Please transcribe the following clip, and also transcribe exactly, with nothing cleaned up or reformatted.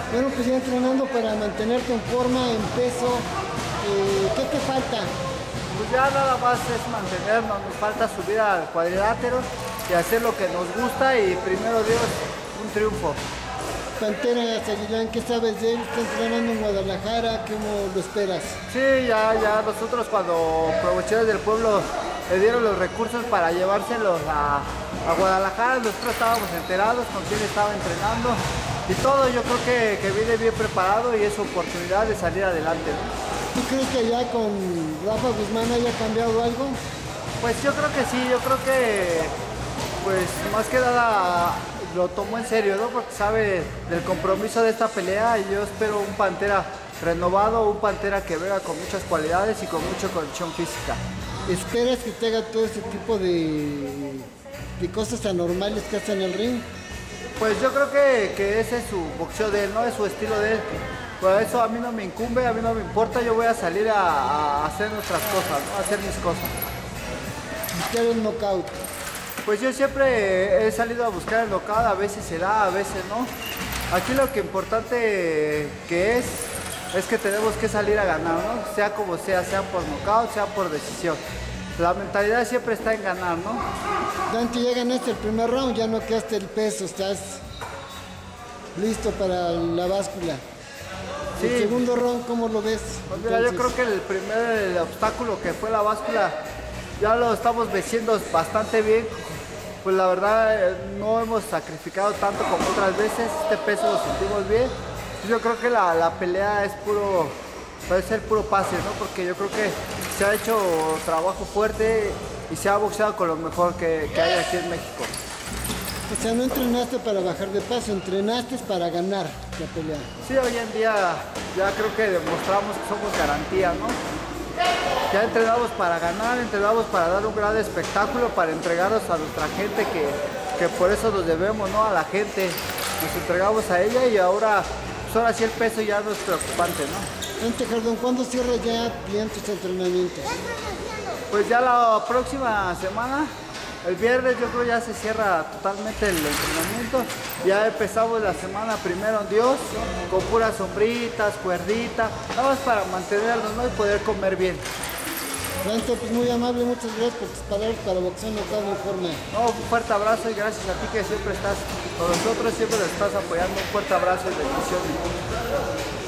Bueno, pues ya entrenando para mantenerte en forma, en peso, eh, ¿qué te falta? Pues ya nada más es mantenernos, nos falta subir al cuadrilátero y hacer lo que nos gusta y primero Dios, un triunfo. Pantera Aguilán, ¿qué sabes de él? Está entrenando en Guadalajara, ¿cómo lo esperas? Sí, ya, ya nosotros cuando Promociones del Pueblo le dieron los recursos para llevárselos a, a Guadalajara, nosotros estábamos enterados con quién estaba entrenando y todo, yo creo que, que viene bien preparado y es su oportunidad de salir adelante, ¿no? ¿Tú crees que ya con Rafa Guzmán haya cambiado algo? Pues yo creo que sí, yo creo que pues más que nada lo tomó en serio, ¿no? Porque sabe del compromiso de esta pelea y yo espero un Pantera renovado, un Pantera que venga con muchas cualidades y con mucha condición física. ¿Esperas que te haga todo ese tipo de, de cosas anormales que hace en el ring? Pues yo creo que, que ese es su boxeo de él, ¿no? Es su estilo de él. Por eso a mí no me incumbe, a mí no me importa, yo voy a salir a, a hacer nuestras cosas, ¿no? A hacer mis cosas. Buscar el knockout. Pues yo siempre he salido a buscar el knockout, a veces se da, a veces no. Aquí lo que importante que es, es que tenemos que salir a ganar, ¿no? Sea como sea, sea por knockout, sea por decisión. La mentalidad siempre está en ganar, ¿no? Dante, ya ganaste el primer round, ya no quedaste el peso, estás listo para la báscula. Sí. El segundo round, ¿cómo lo ves? Pues mira, yo creo que el primer el obstáculo que fue la báscula ya lo estamos venciendo bastante bien. Pues la verdad no hemos sacrificado tanto como otras veces, este peso lo sentimos bien. Yo creo que la, la pelea es puro, puede ser puro pase, ¿no? Porque yo creo que se ha hecho trabajo fuerte y se ha boxeado con lo mejor que, que hay aquí en México. O sea, no entrenaste para bajar de peso, entrenaste para ganar la pelea. Sí, hoy en día ya creo que demostramos que somos garantía, ¿no? Ya entrenamos para ganar, entrenamos para dar un gran espectáculo, para entregarnos a nuestra gente, que, que por eso nos debemos, ¿no? A la gente, nos entregamos a ella y ahora, pues ahora sí el peso ya no es preocupante, ¿no? Ante Jardón, ¿cuándo cierra ya bien tus entrenamientos? Pues ya la próxima semana, el viernes yo creo ya se cierra totalmente el entrenamiento. Ya empezamos la semana primero en Dios, con puras sombritas, cuerdita, nada más para mantenernos, ¿no? Y poder comer bien. Dante, pues muy amable, muchas gracias por tus palabras para Boxeo Knockout Informe. No, un fuerte abrazo y gracias a ti que siempre estás con nosotros, siempre nos estás apoyando. Un fuerte abrazo y bendiciones.